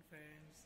Friends.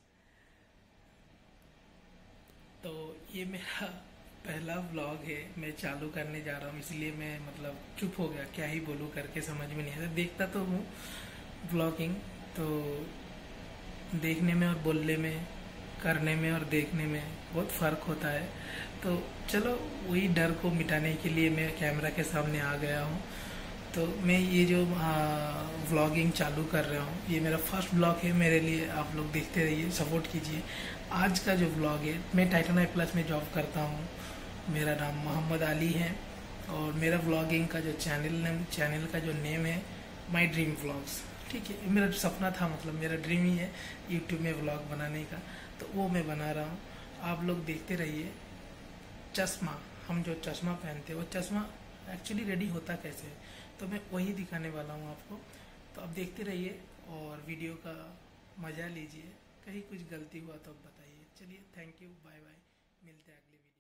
तो ये मेरा पहला व्लॉग है, मैं चालू करने जा रहा हूँ, इसलिए मैं चुप हो गया, क्या ही बोलूँ करके समझ में नहीं आता। देखता तो हूँ व्लॉगिंग, तो देखने में और बोलने में, करने में और देखने में बहुत फ़र्क होता है। तो चलो वही डर को मिटाने के लिए मैं कैमरा के सामने आ गया हूँ। तो मैं ये जो व्लॉगिंग चालू कर रहा हूँ, ये मेरा फर्स्ट व्लॉग है मेरे लिए। आप लोग देखते रहिए, सपोर्ट कीजिए। आज का जो व्लॉग है, मैं टाइटन आई प्लस में जॉब करता हूँ। मेरा नाम मोहम्मद अली है और मेरा व्लॉगिंग का जो चैनल का जो नेम है माय ड्रीम व्लॉग्स। ठीक है, ये मेरा सपना था, मेरा ड्रीम ही है यूट्यूब में व्लॉग बनाने का, तो वो मैं बना रहा हूँ। आप लोग देखते रहिए। चश्मा, हम जो चश्मा पहनते हैं वो चश्मा एक्चुअली रेडी होता कैसे है, तो मैं वही दिखाने वाला हूँ आपको। तो आप देखते रहिए और वीडियो का मज़ा लीजिए। कहीं कुछ गलती हुआ तो आप बताइए। चलिए, थैंक यू, बाय बाय, मिलते हैं अगले वीडियो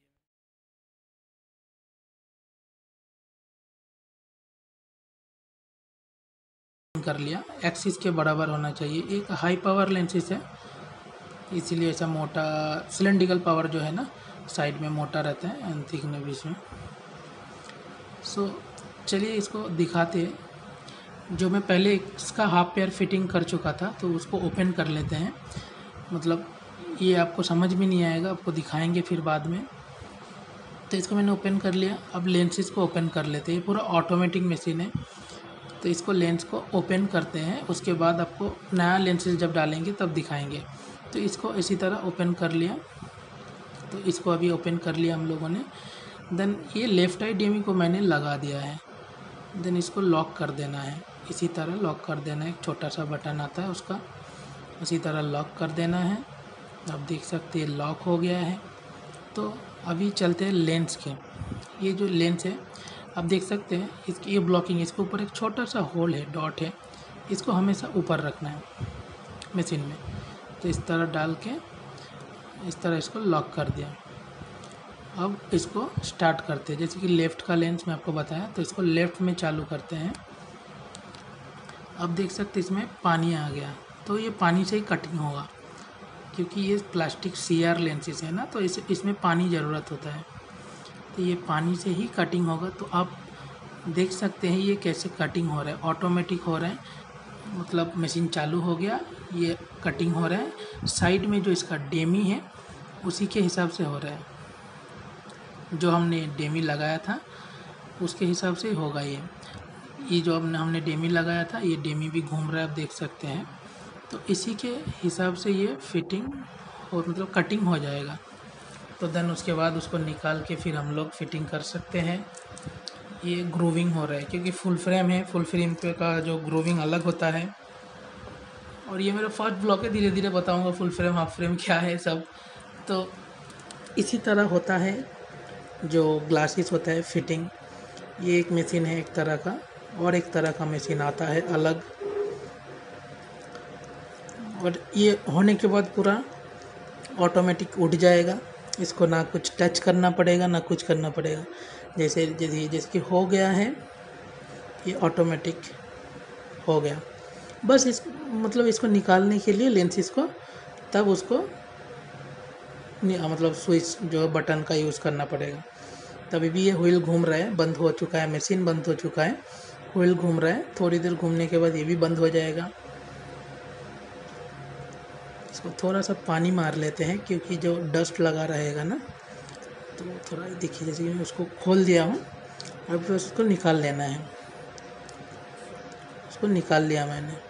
में। कर लिया, एक्सिस के बराबर होना चाहिए। एक हाई पावर लेंसेज है, इसीलिए ऐसा मोटा सिलेंड्रिकल पावर जो है ना, साइड में मोटा रहता है एंड थिक में बीच में। चलिए इसको दिखाते हैं। जो मैं पहले इसका हाफ पेयर फिटिंग कर चुका था, तो उसको ओपन कर लेते हैं। ये आपको समझ में नहीं आएगा, आपको दिखाएंगे फिर बाद में। तो इसको मैंने ओपन कर लिया। अब लेंसेज को ओपन कर लेते हैं। ये पूरा ऑटोमेटिक मशीन है, तो इसको लेंस को ओपन करते हैं। उसके बाद आपको नया लेंसेज जब डालेंगे तब दिखाएंगे। तो इसको इसी तरह ओपन कर लिया। तो इसको अभी ओपन कर लिया हम लोगों ने। देन ये लेफ़्ट आई डेमी को मैंने लगा दिया है। देन इसको लॉक कर देना है, इसी तरह लॉक कर देना है। एक छोटा सा बटन आता है उसका, इसी तरह लॉक कर देना है। आप देख सकते हैं लॉक हो गया है। तो अभी चलते हैं लेंस के। ये जो लेंस है, आप देख सकते हैं इसकी ये ब्लॉकिंग, इसके ऊपर एक छोटा सा होल है, डॉट है। इसको हमेशा ऊपर रखना है मशीन में। तो इस तरह डाल के इस तरह इसको लॉक कर दिया। अब इसको स्टार्ट करते हैं। जैसे कि लेफ़्ट का लेंस मैं आपको बताया, तो इसको लेफ़्ट में चालू करते हैं। अब देख सकते हैं इसमें पानी आ गया, तो ये पानी से ही कटिंग होगा, क्योंकि ये प्लास्टिक CR लेंसेज है ना, तो इसमें पानी ज़रूरत होता है। तो ये पानी से ही कटिंग होगा। तो आप देख सकते हैं ये कैसे कटिंग हो रहा है, ऑटोमेटिक हो रहा है। मशीन चालू हो गया, ये कटिंग हो रहा है। साइड में जो इसका डेमी है उसी के हिसाब से हो रहा है। जो हमने डेमी लगाया था उसके हिसाब से होगा। ये जो हमने डेमी लगाया था, ये डेमी भी घूम रहा है, आप देख सकते हैं। तो इसी के हिसाब से ये फिटिंग और कटिंग हो जाएगा। तो देन उसके बाद उसको निकाल के फिर हम लोग फिटिंग कर सकते हैं। ये ग्रूविंग हो रहा है क्योंकि फुल फ्रेम है, फुल फ्रेम पे का जो ग्रूविंग अलग होता है। और ये मेरा फर्स्ट ब्लॉग है, धीरे धीरे बताऊंगा फुल फ्रेम हाफ फ्रेम क्या है सब। तो इसी तरह होता है जो ग्लासेस होता है फिटिंग। ये एक मशीन है एक तरह का, और एक तरह का मशीन आता है अलग। और ये होने के बाद पूरा ऑटोमेटिक उठ जाएगा। इसको ना कुछ टच करना पड़ेगा ना कुछ करना पड़ेगा। जैसे कि हो गया है, ये ऑटोमेटिक हो गया। बस इसको निकालने के लिए लेंसेज को तब उसको स्विच जो बटन का यूज़ करना पड़ेगा। तभी भी ये व्हील घूम रहा है, बंद हो चुका है, मशीन बंद हो चुका है, व्हील घूम रहा है। थोड़ी देर घूमने के बाद ये भी बंद हो जाएगा। इसको थोड़ा सा पानी मार लेते हैं क्योंकि जो डस्ट लगा रहेगा ना, तो थोड़ा देखिए। जैसे कि मैं उसको खोल दिया हूँ, अब उसको निकाल लेना है। उसको निकाल लिया मैंने।